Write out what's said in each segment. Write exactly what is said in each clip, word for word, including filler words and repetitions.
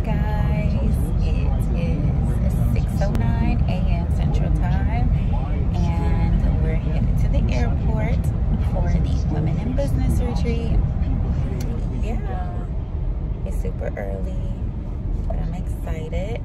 guys. It is six oh nine a m Central Time, and we're headed to the airport for the Women in Business retreat. Yeah, it's super early, but I'm excited.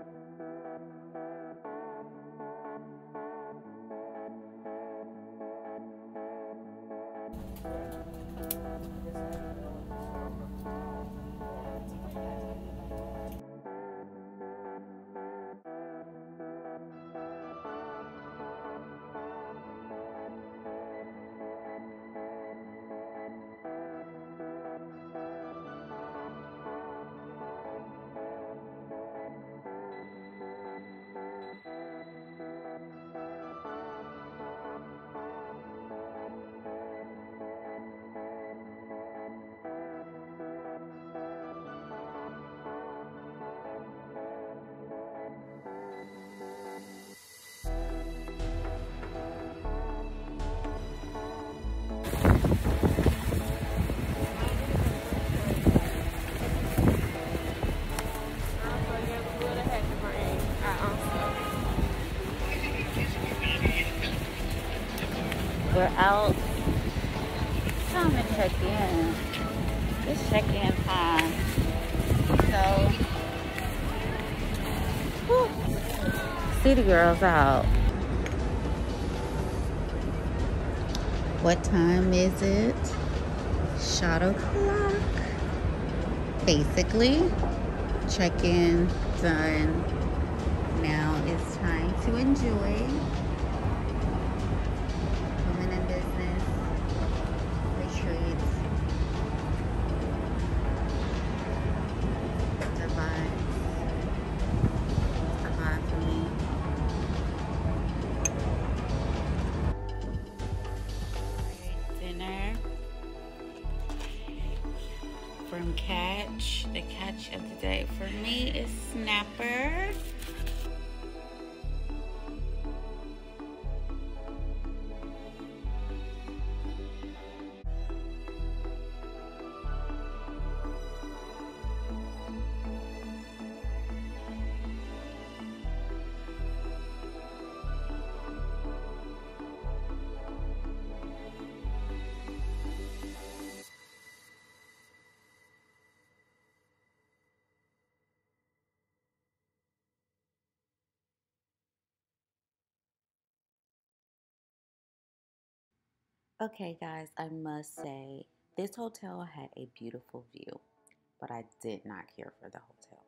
We're out. Time to check in. It's check-in time. So, whew, city girls out. What time is it? Shot o'clock. Basically, check-in done. Now it's time to enjoy Women in Business retreats. The vibe. The vibe for me. Dinner from Catch. The catch of the day for me is snapper. Okay, guys, I must say, this hotel had a beautiful view, but I did not care for the hotel.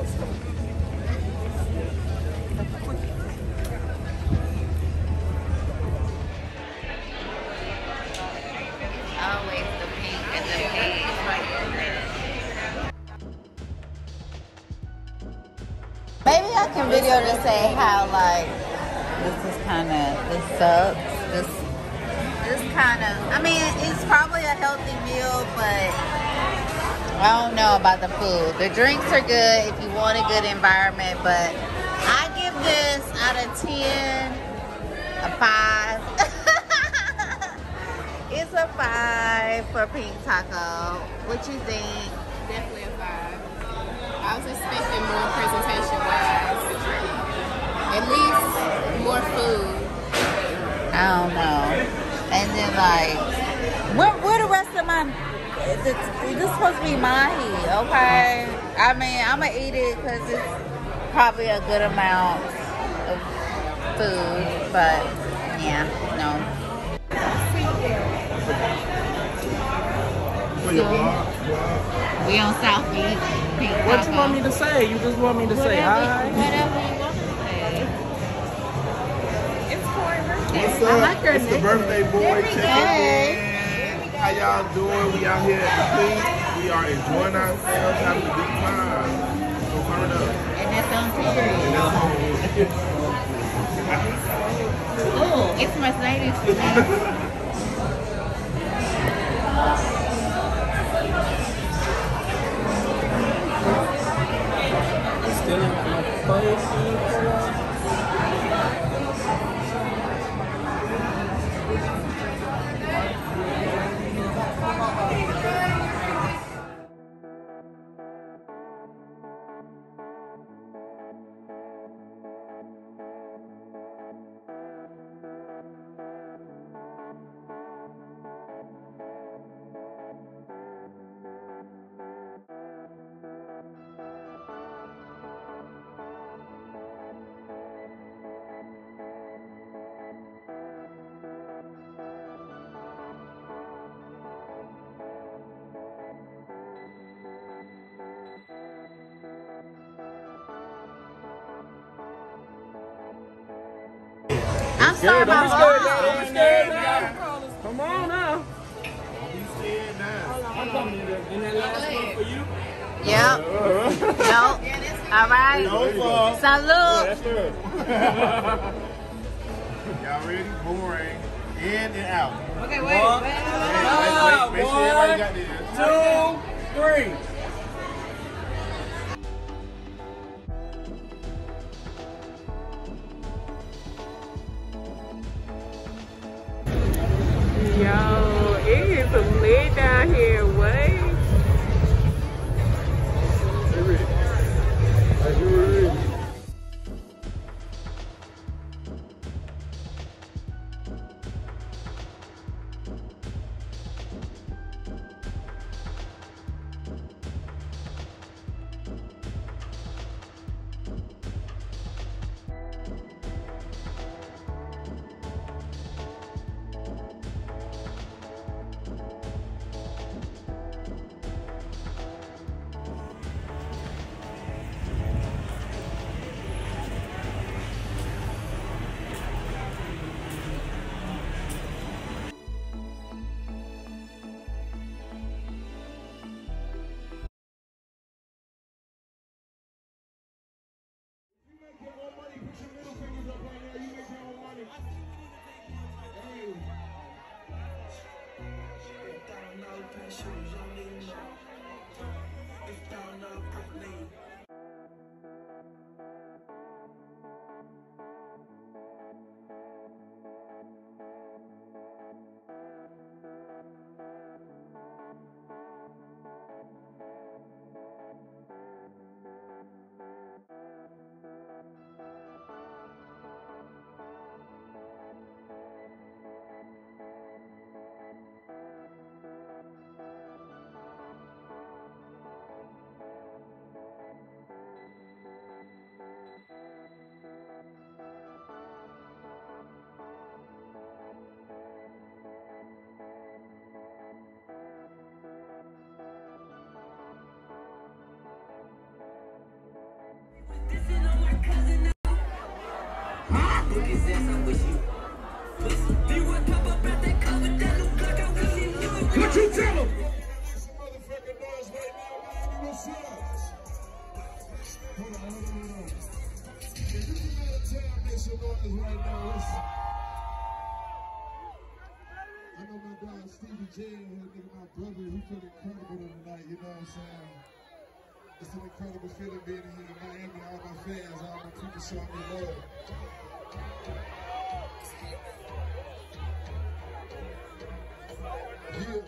Always the pink and the pink. Maybe I can video to say how like this is kind of this sucks. This this kind of. I mean, it's probably a healthy meal, but I don't know about the food. The drinks are good if you want a good environment, but I give this out of ten a five. It's a five for pink taco. What you think? Definitely a five. I was expecting more presentation wise. At least more food. I don't know. And then like, where, where the rest of my, this, this is supposed to be mahi, okay? I mean, I'm gonna eat it because it's probably a good amount of food, but yeah, no. So, we on South Beach. Pink What taco. you want me to say? You just want me to Whatever, say hi? whatever you want to say. It's for her birthday. What's I up? like her It's the name. birthday boy There we checking go. in. How y'all doing? We out here at the Pink. We are enjoying ourselves, having a good time. So turn up. And that's on period. And that's Oh, it's Mercedes for me. Still in my place. I'm sorry, my Don't be scared, mom. don't be scared now. Come on now. be scared now. I'm coming in there. And that last one for you? Yep. Nope. All right. No, sir. Salute. That's her. Y'all ready? Boomerang. In and out. Okay, wait. One, wait. Make, make, make sure everybody got this. two, three. Yo, it is lit down here. What? Are you ready? What you tell them? I know my guy Stevie J and nigga, my brother, he feel incredible tonight, you know what I'm saying? It's an incredible feeling being here in Miami, all my fans, all my people showing me love. Yeah.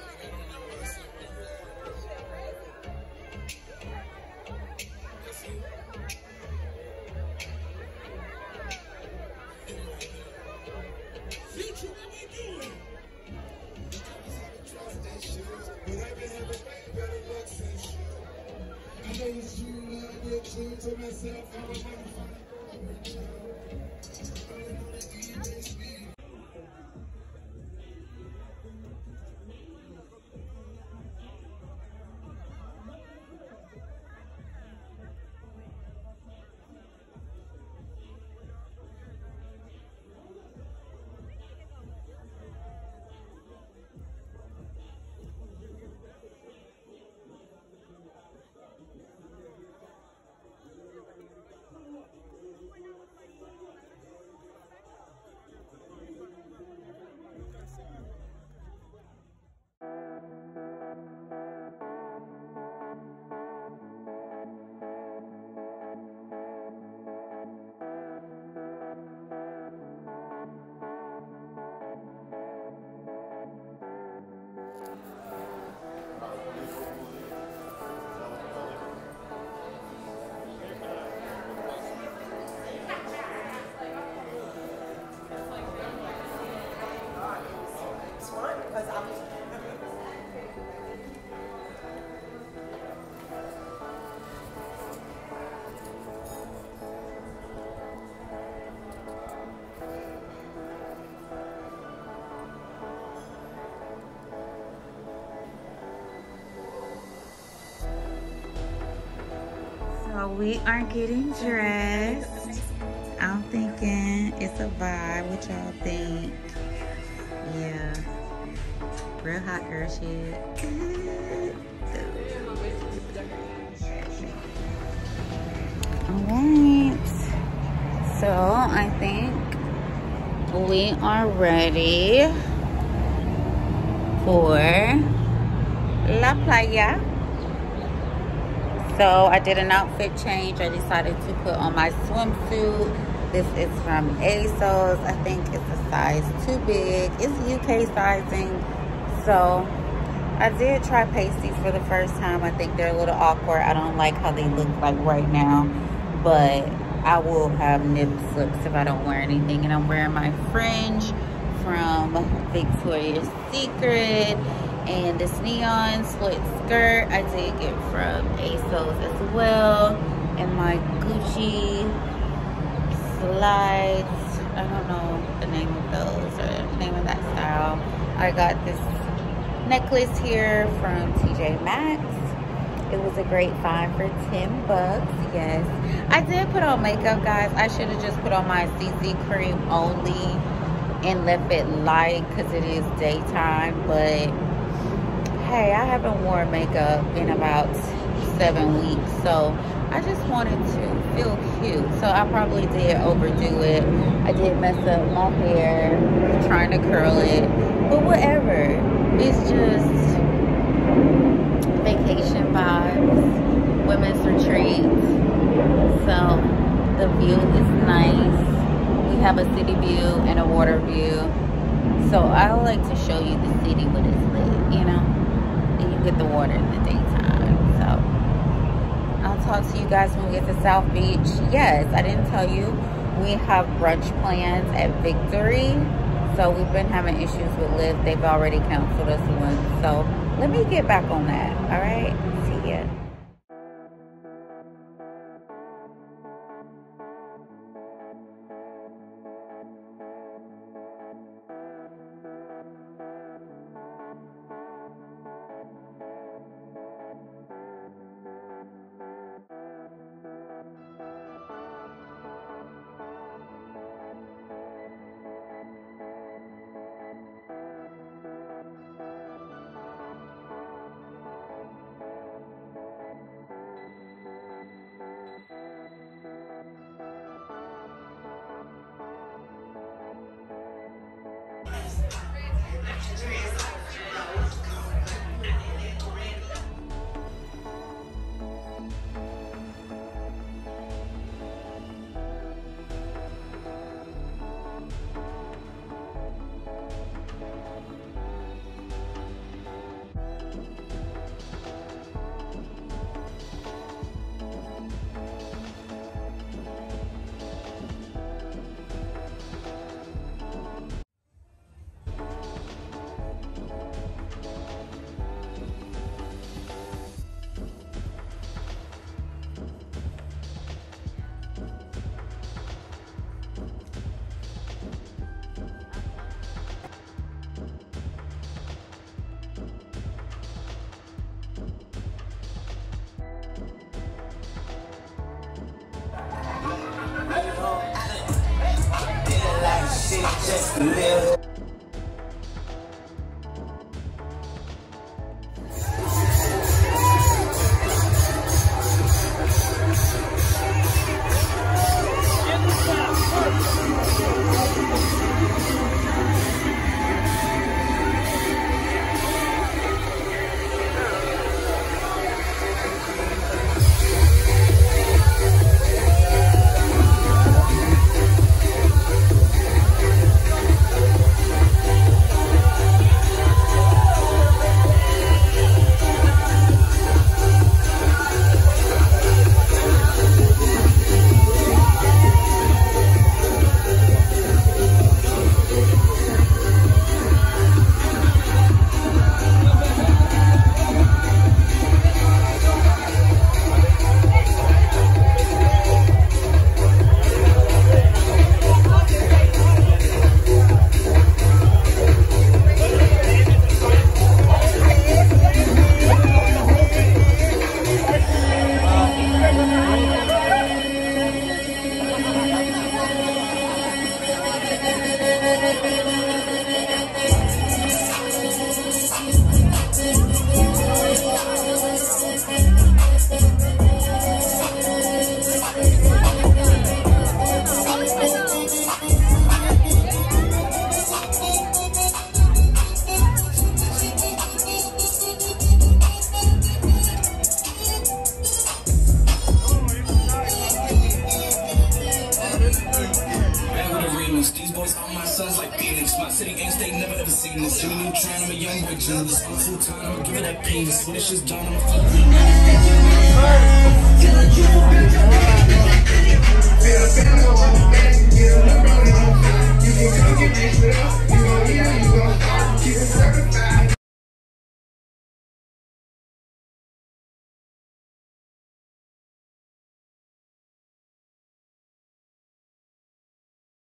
To myself, I was never So we are getting dressed. I'm thinking it's a vibe. What y'all think? Yeah. Real hot girl shit. Alright. So I think we are ready for La Playa. So I did an outfit change. I decided to put on my swimsuit. This is from ASOS. I think it's a size too big. It's U K sizing. So I did try pasties for the first time. I think they're a little awkward. I don't like how they look like right now. But I will have nip slips if I don't wear anything. And I'm wearing my fringe from Victoria's Secret. And this neon split skirt I did get from ASOS as well. And my Gucci slides. I don't know the name of those or the name of that style. I got this necklace here from T J Maxx. It was a great find for ten bucks. Yes. I did put on makeup, guys. I should have just put on my C C cream only and left it light because it is daytime. But hey, I haven't worn makeup in about seven weeks, so I just wanted to feel cute. So I probably did overdo it. I did mess up my hair trying to curl it, but whatever. It's just vacation vibes, women's retreat. So the view is nice. We have a city view and a water view. So I like to show you the city when it's lit, you know? And you get the water in the daytime. So I'll talk to you guys when we get to South Beach. Yes, I didn't tell you. We have brunch plans at Victory. So we've been having issues with Lyft. They've already canceled us once. So let me get back on that. All right. See ya. Just live. These boys are my sons like Phoenix. My city ain't state, never ever seen this. Jimmy Neutron, I'm a young boy genius. I'm full time, I'ma give it that penis. When it's just done, I'ma fuck it. You gon' come get this, you gon' heal, you gon' keep it sacrificed.